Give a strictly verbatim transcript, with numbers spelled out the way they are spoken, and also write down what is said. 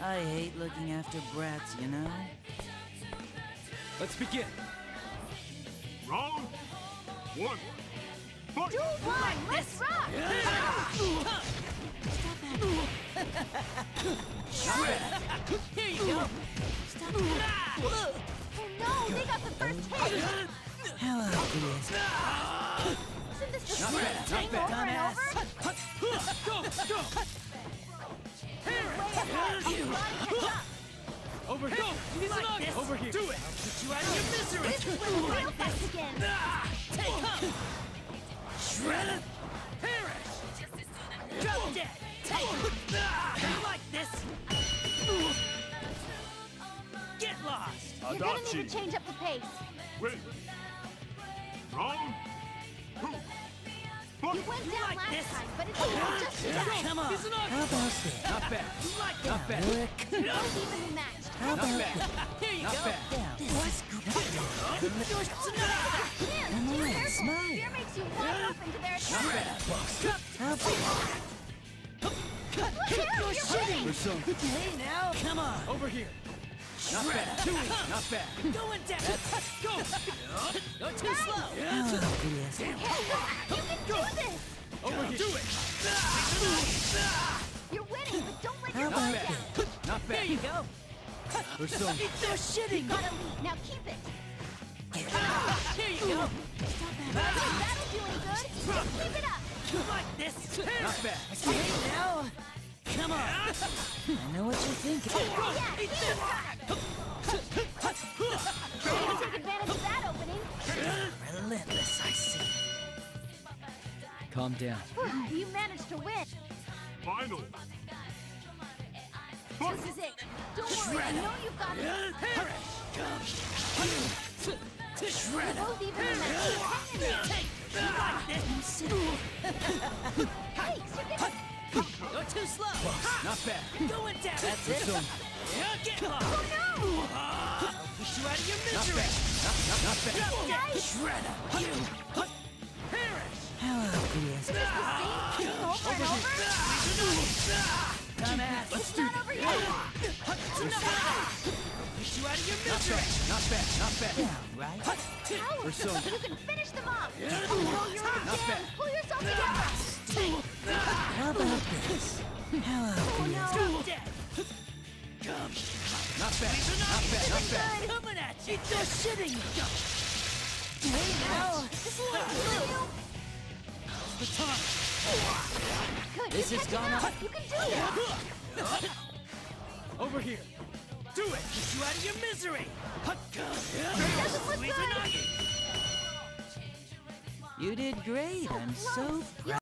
I hate looking after brats, you know? Let's begin. Round one. Fight! Duel one, let's rock! Here you go! Stop it! Oh no, they got the first hit! How obvious. Isn't this the Not same bad, thing not over bad. and over? Go, go! Way ahead, I'm trying to catch up. Over here! You like this? Over here! Do it! Get you out of your misery! This is when the real fight begins. Take up! Shredder! Perish! Drop dead! Take it! You like this? Get lost! You're gonna need to Adachi change up the pace. win. Round two. You Fight! went down like last this? time, but it's just enough. Come on! He's an How about this? Not bad! You like Not that? bad! Work. Both evenly matched. How Not about bad! Here you Not go! bad. Down. This is good. Man, Come be on, careful. smile. Fear makes you walk up into their Not attack. bad! How about Look here, You're you're shitting! We're some. Hey now! Come on! Over here! Not bad! Too easy! Not bad! Going down! Go! You're too slow! How obvious. Hey, you can do this! Over here! Do it! You're winning, but don't let How your Not guard bad! down. Not There bad! you go! We're some. You're shitting! Got a lead, now keep it. Here you go! That'll do any good. Just keep it up. You like this? Not bad! Hey now! Come on! I know what you're thinking. Yeah, keep it up. Trying to take advantage of that opening. Relentless, I see. Calm down. You managed to win. Final. Fight! This is it. Don't worry, I know you've got it. Shredder! Both evenly matched. Hang in there. Take! You like this? Hey, you're getting... You're too slow! Not bad! Going down! That's We're it! some. Yeah, get lost! Oh no! I'll push you out of your Not misery! bad! Not, not, not bad! Drop dead! Nice. Shredder! You! Perish! How obvious! Is this the same thing over and over? Come at! It's not over yet. Push you out of your Not misery! bad! Not bad! Not bad! Down, right? We're Power. some. You can finish them off. Oh, no, you're in a Not jam. bad. Pull yourself together. How about this? How obvious! no. Drop dead! Come! Not bad! Not bad! Not bad! Good. Coming at you! You're shitting! Hey now! This is what you The time! do. Good. This you're is catching gonna- up. You can do this. Over here! Do it! Push you out of your misery! Doesn't look good. You did great. I'm so proud.